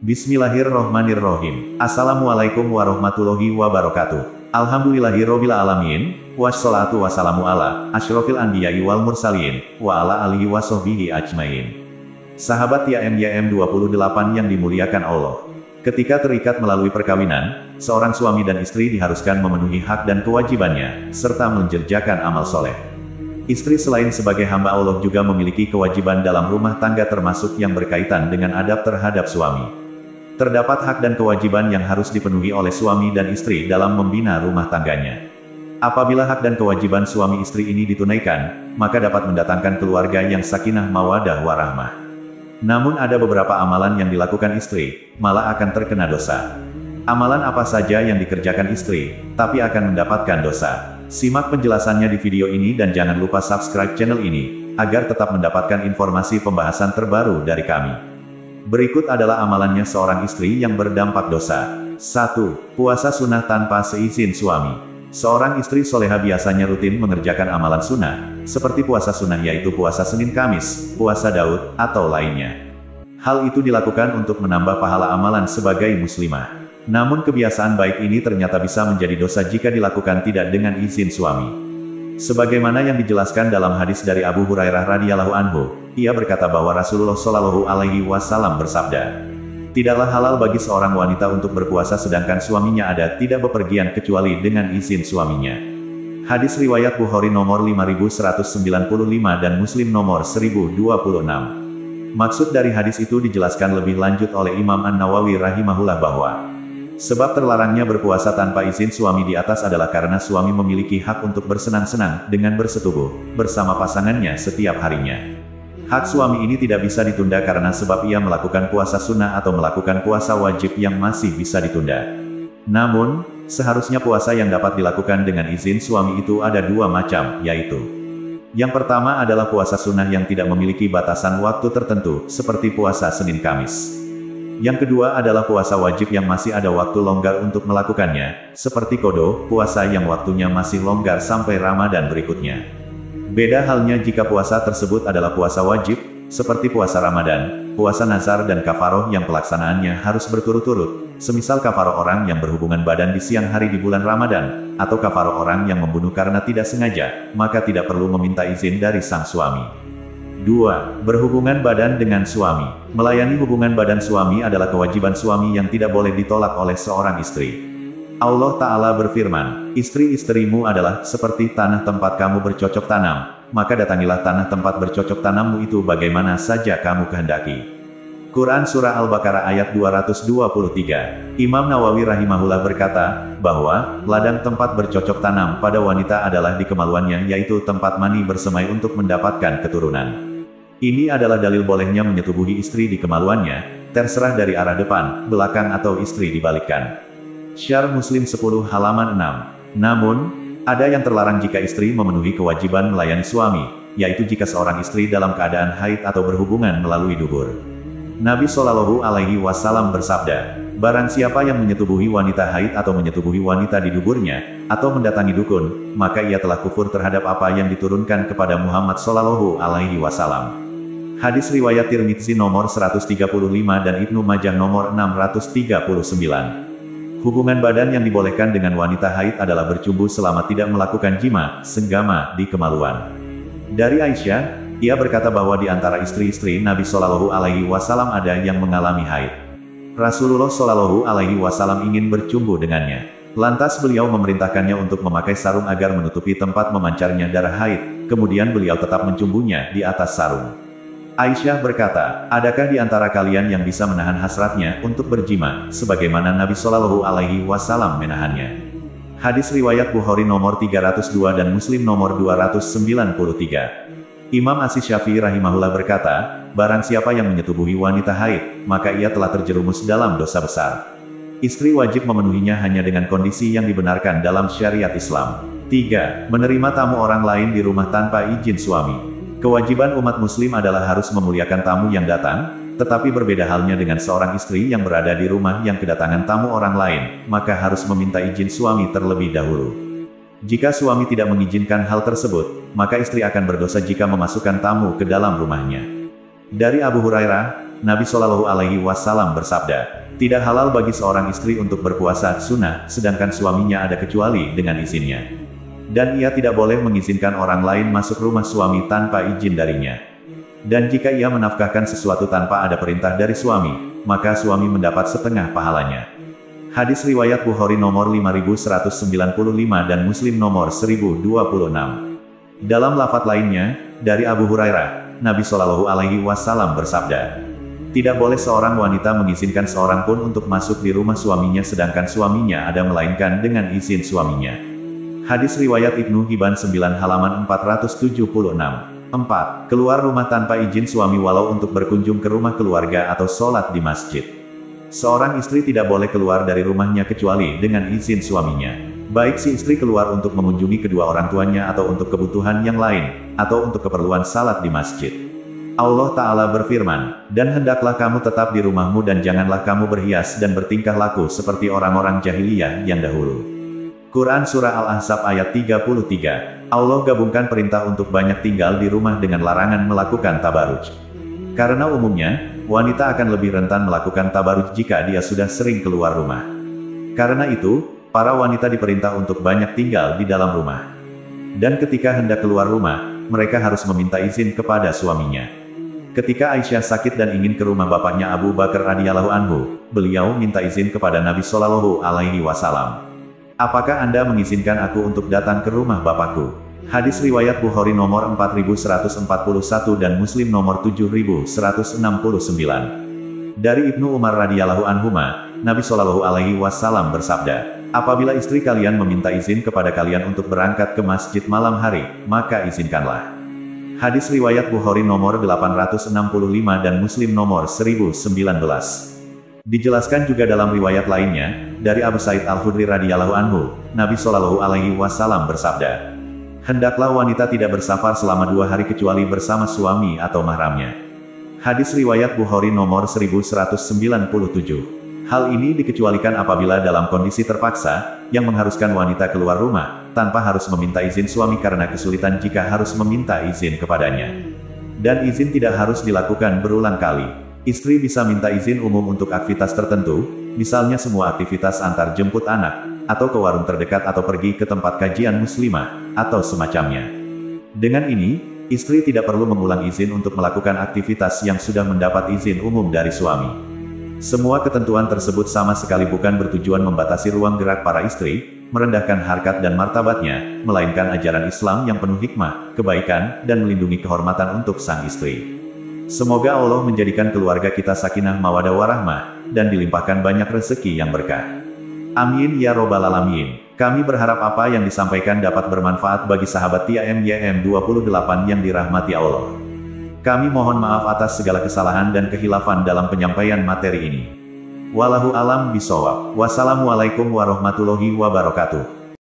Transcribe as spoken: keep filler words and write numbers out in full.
Bismillahirrohmanirrohim. Assalamualaikum warahmatullahi wabarakatuh. Alhamdulillahirobbil alamin. Wassalatu wassalamu ala asyrofil anbiya'i wal mursalin wa ala alihi wa sahbihi ajmain. Sahabat Y M Y M dua puluh delapan yang dimuliakan Allah. Ketika terikat melalui perkawinan, seorang suami dan istri diharuskan memenuhi hak dan kewajibannya, serta mengerjakan amal soleh. Istri selain sebagai hamba Allah juga memiliki kewajiban dalam rumah tangga termasuk yang berkaitan dengan adab terhadap suami. Terdapat hak dan kewajiban yang harus dipenuhi oleh suami dan istri dalam membina rumah tangganya. Apabila hak dan kewajiban suami istri ini ditunaikan, maka dapat mendatangkan keluarga yang sakinah mawadah warahmah. Namun ada beberapa amalan yang dilakukan istri, malah akan terkena dosa. Amalan apa saja yang dikerjakan istri, tapi akan mendapatkan dosa? Simak penjelasannya di video ini dan jangan lupa subscribe channel ini, agar tetap mendapatkan informasi pembahasan terbaru dari kami. Berikut adalah amalannya seorang istri yang berdampak dosa. satu. Puasa sunnah tanpa seizin suami. Seorang istri soleha biasanya rutin mengerjakan amalan sunnah, seperti puasa sunnah yaitu puasa Senin Kamis, puasa Daud, atau lainnya. Hal itu dilakukan untuk menambah pahala amalan sebagai muslimah. Namun kebiasaan baik ini ternyata bisa menjadi dosa jika dilakukan tidak dengan izin suami. Sebagaimana yang dijelaskan dalam hadis dari Abu Hurairah radhiyallahu anhu, ia berkata bahwa Rasulullah shallallahu alaihi wasallam bersabda, "Tidaklah halal bagi seorang wanita untuk berpuasa sedangkan suaminya ada tidak bepergian kecuali dengan izin suaminya." Hadis riwayat Bukhari nomor lima ribu seratus sembilan puluh lima dan Muslim nomor seribu dua puluh enam. Maksud dari hadis itu dijelaskan lebih lanjut oleh Imam An-Nawawi rahimahullah bahwa sebab terlarangnya berpuasa tanpa izin suami di atas adalah karena suami memiliki hak untuk bersenang-senang dengan bersetubuh bersama pasangannya setiap harinya. Hak suami ini tidak bisa ditunda karena sebab ia melakukan puasa sunnah atau melakukan puasa wajib yang masih bisa ditunda. Namun, seharusnya puasa yang dapat dilakukan dengan izin suami itu ada dua macam, yaitu yang pertama adalah puasa sunnah yang tidak memiliki batasan waktu tertentu, seperti puasa Senin Kamis. Yang kedua adalah puasa wajib yang masih ada waktu longgar untuk melakukannya, seperti Qadha, puasa yang waktunya masih longgar sampai Ramadan berikutnya. Beda halnya jika puasa tersebut adalah puasa wajib, seperti puasa Ramadan, puasa nazar dan kafaroh yang pelaksanaannya harus berturut-turut, semisal kafaroh orang yang berhubungan badan di siang hari di bulan Ramadan, atau kafaroh orang yang membunuh karena tidak sengaja, maka tidak perlu meminta izin dari sang suami. dua. Berhubungan badan dengan suami. Melayani hubungan badan suami adalah kewajiban suami yang tidak boleh ditolak oleh seorang istri. Allah Ta'ala berfirman, "Istri-istrimu adalah seperti tanah tempat kamu bercocok tanam, maka datangilah tanah tempat bercocok tanammu itu bagaimana saja kamu kehendaki." Quran Surah Al-Baqarah ayat dua ratus dua puluh tiga. Imam Nawawi rahimahullah berkata, bahwa ladang tempat bercocok tanam pada wanita adalah di kemaluannya yaitu tempat mani bersemai untuk mendapatkan keturunan. Ini adalah dalil bolehnya menyetubuhi istri di kemaluannya, terserah dari arah depan, belakang atau istri dibalikkan. Syarh Muslim sepuluh halaman enam. Namun, ada yang terlarang jika istri memenuhi kewajiban melayani suami, yaitu jika seorang istri dalam keadaan haid atau berhubungan melalui dubur. Nabi Shallallahu alaihi wasallam bersabda, "Barang siapa yang menyetubuhi wanita haid atau menyetubuhi wanita di duburnya, atau mendatangi dukun, maka ia telah kufur terhadap apa yang diturunkan kepada Muhammad Shallallahu alaihi wasallam." Hadis riwayat Tirmidzi nomor seratus tiga puluh lima dan Ibnu Majah nomor enam ratus tiga puluh sembilan. Hubungan badan yang dibolehkan dengan wanita haid adalah bercumbu selama tidak melakukan jima, senggama, di kemaluan. Dari Aisyah, ia berkata bahwa di antara istri-istri Nabi Shallallahu alaihi wasallam ada yang mengalami haid. Rasulullah Shallallahu alaihi wasallam ingin bercumbu dengannya. Lantas beliau memerintahkannya untuk memakai sarung agar menutupi tempat memancarnya darah haid, kemudian beliau tetap mencumbunya di atas sarung. Aisyah berkata, "Adakah di antara kalian yang bisa menahan hasratnya untuk berjima, sebagaimana Nabi Shallallahu alaihi wasallam menahannya?" Hadis riwayat Bukhari nomor tiga ratus dua dan Muslim nomor dua ratus sembilan puluh tiga. Imam Asy-Syafi'i rahimahullah berkata, "Barang siapa yang menyetubuhi wanita haid, maka ia telah terjerumus dalam dosa besar." Istri wajib memenuhinya hanya dengan kondisi yang dibenarkan dalam syariat Islam. tiga. Menerima tamu orang lain di rumah tanpa izin suami. Kewajiban umat muslim adalah harus memuliakan tamu yang datang, tetapi berbeda halnya dengan seorang istri yang berada di rumah yang kedatangan tamu orang lain, maka harus meminta izin suami terlebih dahulu. Jika suami tidak mengizinkan hal tersebut, maka istri akan berdosa jika memasukkan tamu ke dalam rumahnya. Dari Abu Hurairah, Nabi Shallallahu Alaihi Wasallam bersabda, tidak halal bagi seorang istri untuk berpuasa sunnah, sedangkan suaminya ada kecuali dengan izinnya. Dan ia tidak boleh mengizinkan orang lain masuk rumah suami tanpa izin darinya. Dan jika ia menafkahkan sesuatu tanpa ada perintah dari suami, maka suami mendapat setengah pahalanya. Hadis riwayat Bukhari nomor lima ribu seratus sembilan puluh lima dan Muslim nomor seribu dua puluh enam. Dalam lafaz lainnya, dari Abu Hurairah, Nabi Shallallahu Alaihi Wasallam bersabda, tidak boleh seorang wanita mengizinkan seorang pun untuk masuk di rumah suaminya sedangkan suaminya ada melainkan dengan izin suaminya. Hadis riwayat Ibnu Hibban sembilan halaman empat ratus tujuh puluh enam. empat. Keluar rumah tanpa izin suami walau untuk berkunjung ke rumah keluarga atau sholat di masjid. Seorang istri tidak boleh keluar dari rumahnya kecuali dengan izin suaminya. Baik si istri keluar untuk mengunjungi kedua orang tuanya atau untuk kebutuhan yang lain, atau untuk keperluan salat di masjid. Allah Ta'ala berfirman, dan hendaklah kamu tetap di rumahmu dan janganlah kamu berhias dan bertingkah laku seperti orang-orang jahiliyah yang dahulu. Quran Surah Al-Ahzab ayat tiga puluh tiga. Allah gabungkan perintah untuk banyak tinggal di rumah dengan larangan melakukan tabaruj. Karena umumnya, wanita akan lebih rentan melakukan tabaruj jika dia sudah sering keluar rumah. Karena itu, para wanita diperintah untuk banyak tinggal di dalam rumah. Dan ketika hendak keluar rumah, mereka harus meminta izin kepada suaminya. Ketika Aisyah sakit dan ingin ke rumah bapaknya Abu Bakar radhiyallahu anhu, beliau minta izin kepada Nabi Shallallahu Alaihi Wasallam. Apakah Anda mengizinkan aku untuk datang ke rumah bapakku? Hadis riwayat Bukhari nomor empat ribu seratus empat puluh satu dan Muslim nomor tujuh ribu seratus enam puluh sembilan. Dari Ibnu Umar radhiyallahu anhuma, Nabi Shallallahu Alaihi Wasallam bersabda, apabila istri kalian meminta izin kepada kalian untuk berangkat ke masjid malam hari, maka izinkanlah. Hadis riwayat Bukhari nomor delapan ratus enam puluh lima dan Muslim nomor seribu sembilan belas. Dijelaskan juga dalam riwayat lainnya, dari Abu Sa'id Al-Khudri radhiyallahu anhu, Nabi Shallallahu Alaihi Wasallam bersabda, hendaklah wanita tidak bersafar selama dua hari kecuali bersama suami atau mahramnya. Hadis riwayat Bukhari nomor seribu seratus sembilan puluh tujuh. Hal ini dikecualikan apabila dalam kondisi terpaksa, yang mengharuskan wanita keluar rumah, tanpa harus meminta izin suami karena kesulitan jika harus meminta izin kepadanya. Dan izin tidak harus dilakukan berulang kali. Istri bisa minta izin umum untuk aktivitas tertentu, misalnya semua aktivitas antar jemput anak, atau ke warung terdekat atau pergi ke tempat kajian muslimah, atau semacamnya. Dengan ini, istri tidak perlu mengulang izin untuk melakukan aktivitas yang sudah mendapat izin umum dari suami. Semua ketentuan tersebut sama sekali bukan bertujuan membatasi ruang gerak para istri, merendahkan harkat dan martabatnya, melainkan ajaran Islam yang penuh hikmah, kebaikan, dan melindungi kehormatan untuk sang istri. Semoga Allah menjadikan keluarga kita sakinah mawadah warahmah, dan dilimpahkan banyak rezeki yang berkah. Amin ya robbal alamin. Kami berharap apa yang disampaikan dapat bermanfaat bagi sahabat T I M Y M dua puluh delapan yang dirahmati Allah. Kami mohon maaf atas segala kesalahan dan kehilafan dalam penyampaian materi ini. Wallahu alam bisawab. Wassalamualaikum warahmatullahi wabarakatuh.